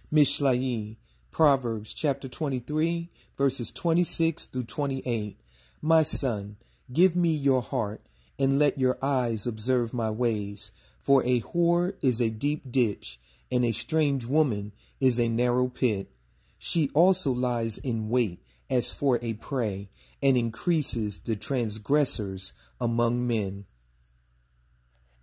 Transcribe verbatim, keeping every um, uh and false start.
Mishlei-Proverbs Chapter twenty-three, verses twenty-six through twenty-eight. My son, give me your heart, and let your eyes observe my ways. For a whore is a deep ditch, and a strange woman is a narrow pit. She also lies in wait as for a prey, and increases the transgressors among men.